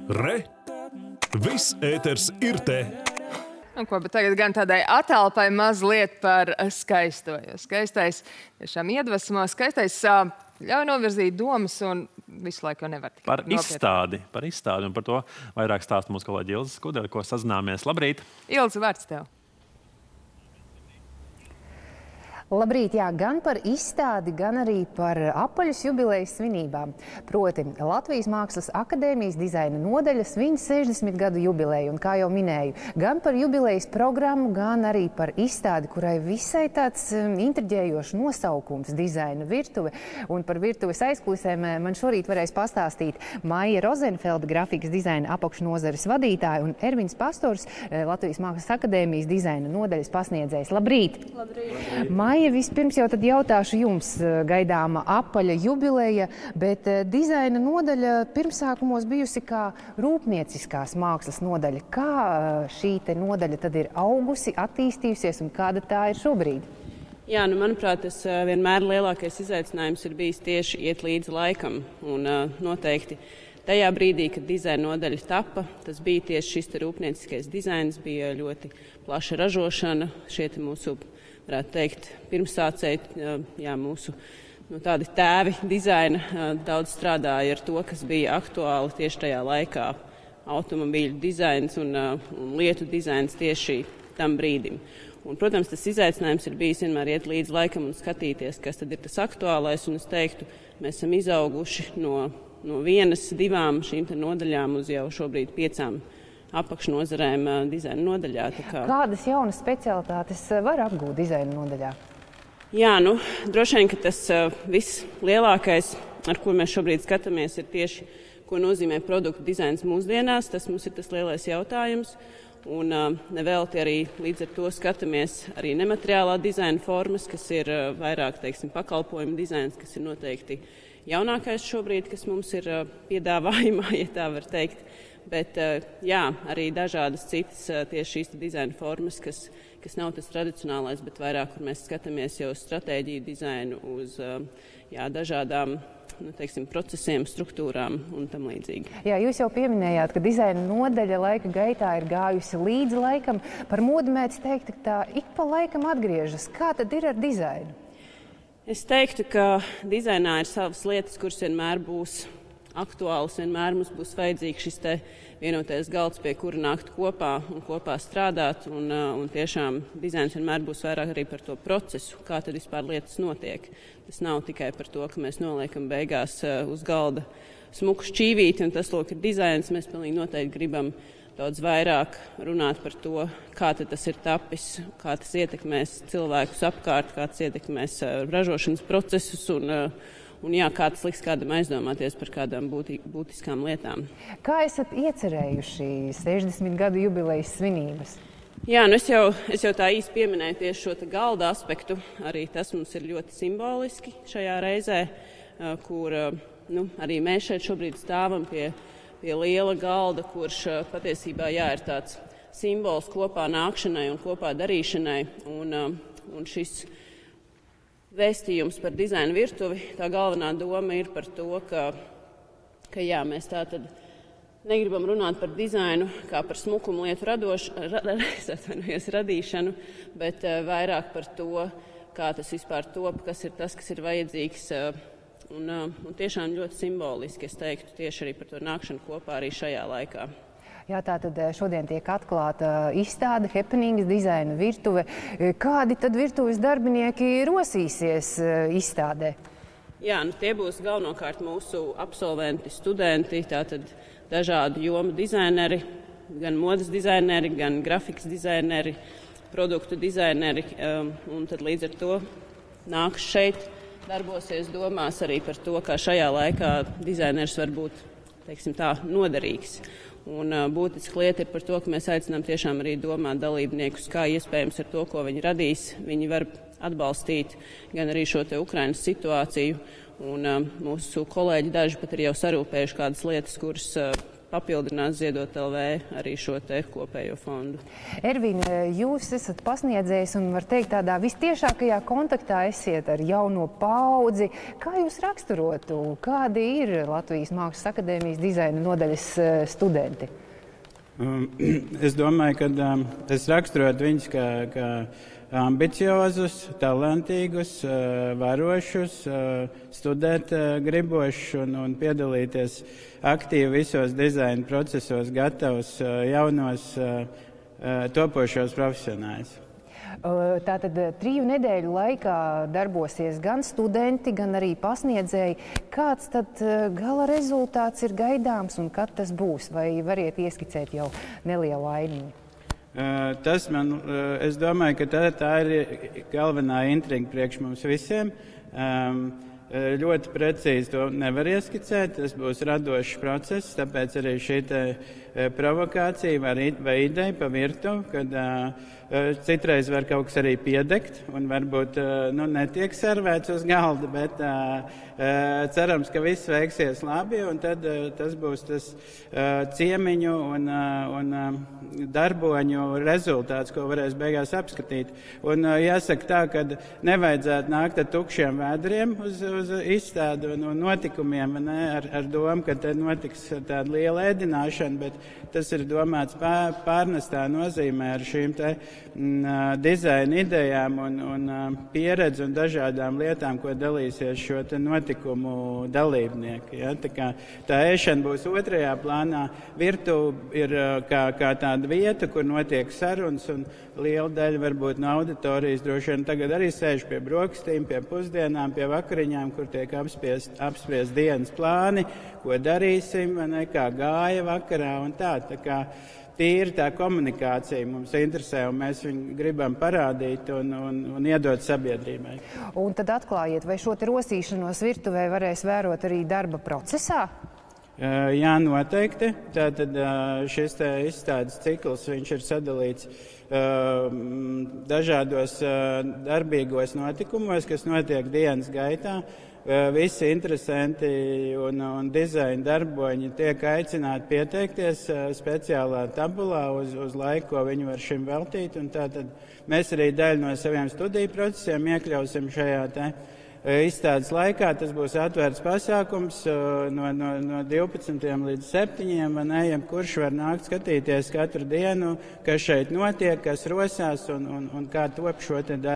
Re! Viss ēters ir te! Ko, bet tagad gan tādai attēlpai mazliet par skaisto. Jo skaistais tiešām iedvesmo, skaistais ļauj novirzīt domas un visu laiku jau nevar tikai nopietni. Par izstādi un par to vairāk stāsta mūsu kolēģi Ilze Skudere, ko sazināmies. Labrīt! Ilze, vārds tev! Labrīt, jā, gan par izstādi, gan arī par apaļas jubilejas svinībām. Proti, Latvijas Mākslas akadēmijas dizaina nodaļa svin 60 gadu jubileju, un kā jau minēju, gan par jubilejas programmu, gan arī par izstādi, kurai visai tāds intriģējošs nosaukums - dizaina virtuve. Un par virtuves aizkulisēm man šorīt varēs pastāstīt Maija Rozenfelda, grafikas dizaina apakšnozares vadītāja, un Ervins Pastors, Latvijas Mākslas akadēmijas dizaina nodaļas pasniedzējs. Labrīt! Labrīt! Maija, vispirms jau tad jautāšu jums, gaidāma apaļa jubileja, bet dizaina nodaļa pirmsākumos bijusi kā rūpnieciskās mākslas nodaļa. Kā šī te nodaļa tad ir augusi, attīstījusies un kāda tā ir šobrīd? Jā, manuprāt, tas vienmēr lielākais izaicinājums ir bijis tieši iet līdzi laikam. Un noteikti tajā brīdī, kad dizaina nodaļa tapa, tas bija tieši šis rūpnieciskais dizains, bija ļoti plaša ražošana, šie mūsu, varētu teikt, pirmsācēji, jā, mūsu tādi tēvi dizaina daudz strādāja ar to, kas bija aktuāli tieši tajā laikā. Automobīļu dizains un lietu dizains tieši tam brīdim. Un, protams, tas izaicinājums ir bijis vienmēr iet līdz laikam un skatīties, kas tad ir tas aktuālais. Un es teiktu, mēs esam izauguši no vienas, divām šīm nodaļām uz jau šobrīd 5 apakšnozarēm dizaina nodaļā. Kādas jaunas specialitātes var apgūt dizaina nodaļā? Jā, droši vien, ka tas viss lielākais, ar ko mēs šobrīd skatāmies, ir tieši, ko nozīmē produktu dizains mūsdienās. Tas mums ir tas lielais jautājums. Un nevelti arī līdz ar to skatāmies arī nemateriālā dizaina formas, kas ir vairāk, teiksim, pakalpojumu dizains, kas ir noteikti jaunākais šobrīd, kas mums ir piedāvājumā, ja tā var teikt. Bet jā, arī dažādas citas tieši šīs dizaina formas, kas nav tas tradicionālais, bet vairāk, kur mēs skatāmies jau uz stratēģiju dizainu, uz dažādām, teiksim, procesiem, struktūrām un tam līdzīgi. Jā, jūs jau pieminējāt, ka dizaina nodaļa laika gaitā ir gājusi līdzi laikam. Par modi mēdz teikt, ka tā ik pa laikam atgriežas. Kā tad ir ar dizainu? Es teiktu, ka dizainā ir savas lietas, kuras vienmēr būs aktuāls, vienmēr mums būs vajadzīgs šis te vienotais galds, pie kura nākt kopā un kopā strādāt. Un tiešām dizains vienmēr būs vairāk arī par to procesu, kā tad vispār lietas notiek. Tas nav tikai par to, ka mēs noliekam beigās uz galda smuku šķīvīti, un tas, lūk, ir dizains. Mēs pilnīgi noteikti gribam daudz vairāk runāt par to, kā tad tas ir tapis, kā tas ietekmēs cilvēkus apkārt, kā tas ietekmēs ražošanas procesus un jā, kā tas liks kādam aizdomāties par kādām būtiskām lietām. Kā esat iecerējuši 60 gadu jubilejas svinības? Jā, es jau tā īsti pieminēju tieši šo galda aspektu. Arī tas mums ir ļoti simboliski šajā reizē, kur arī mēs šeit šobrīd stāvam pie liela galda, kurš patiesībā ir tāds simbols kopā nākšanai un kopā darīšanai. Un šis vēstījums par dizaina virtuvi, tā galvenā doma ir par to, ka jā, mēs tātad negribam runāt par dizainu kā par smukumu lietu radīšanu, bet vairāk par to, kā tas vispār top, kas ir tas, kas ir vajadzīgs. Un tiešām ļoti simboliski, es teiktu, tieši arī par to nākšanu kopā arī šajā laikā. Jā, tātad šodien tiek atklāta izstāde Happenings dizaina virtuve. Kādi tad virtuves darbinieki rosīsies izstādē? Jā, tie būs galvenokārt mūsu absolventi, studenti, tātad dažādu jomu dizaineri, gan modes dizaineri, gan grafikas dizaineri, produktu dizaineri. Un tad līdz ar to nāks šeit, darbosies, domās arī par to, kā šajā laikā dizainers var būt, teiksim tā, noderīgs. Un būtiska lieta ir par to, ka mēs aicinām tiešām arī domāt dalībniekus, kā iespējams ar to, ko viņi radīs, viņi var atbalstīt gan arī šo te Ukrainas situāciju. Un mūsu kolēģi daži pat ir jau sarūpējuši kādas lietas, kuras papildinās Ziedot LV arī šo te kopējo fondu. Ervīna, jūs esat pasniedzējis un var teikt tādā vistiešākajā kontaktā esiet ar jauno paudzi. Kā jūs raksturotu, kādi ir Latvijas Mākslas akadēmijas dizaina nodaļas studenti? Es domāju, ka es raksturotu viņus kā ambiciozus, talantīgus, varošus, studēt gribošus un piedalīties aktīvi visos dizaina procesos, gatavus jaunos topošos profesionāļus. Tātad 3 nedēļu laikā darbosies gan studenti, gan arī pasniedzēji. Kāds tad gala rezultāts ir gaidāms un kad tas būs? Vai variet ieskicēt jau nelielu ainiņu? Es domāju, ka tā ir galvenā intriga priekš mums visiem. Ļoti precīzi to nevar ieskicēt, tas būs radošs process, tāpēc arī šī provokācija vai ideja pa virtuvi, kad citreiz var kaut kas arī piedegt un varbūt netiek servēts uz galda, bet cerams, ka viss veiksies labi un tad tas būs tas ciemiņu un darboņu rezultāts, ko varēs beigās apskatīt. Un jāsaka tā, ka nevajadzētu nākt ar tukšiem vēdriem uz izstādi un notikumiem, ar domu, ka te notiks tāda liela ēdināšana, bet tas ir domāts pārnestā nozīmē ar šīm te dizaina idejām un pieredzi un dažādām lietām, ko dalīsies šo te notikumu dalībnieki. Ja? Tā ēšana būs otrajā plānā. Virtuve ir kā tāda vieta, kur notiek sarunas un liela daļa varbūt no auditorijas droši vien tagad arī sēž pie brokastīm, pie pusdienām, pie vakariņām, kur tiek apspriest dienas plāni, ko darīsim, kā gāja vakarā un tā. Tā kā tīri tā komunikācija mums interesē un mēs viņu gribam parādīt un iedot sabiedrībai. Un tad atklājiet, vai šo te rosīšanos virtuvē varēs vērot arī darba procesā? Jā, noteikti. Tātad šis izstādes cikls, viņš ir sadalīts dažādos darbīgos notikumos, kas notiek dienas gaitā. Visi interesanti un dizaina darboņi tiek aicināti pieteikties speciālā tabulā uz laiku, ko viņi var šim veltīt. Un tātad mēs arī daļu no saviem studiju procesiem iekļausim šajā izstādes laikā. Tas būs atvērts pasākums no 12 līdz 7. Kurš var nākt skatīties katru dienu, kas šeit notiek, kas rosās un kā top šo te darbu.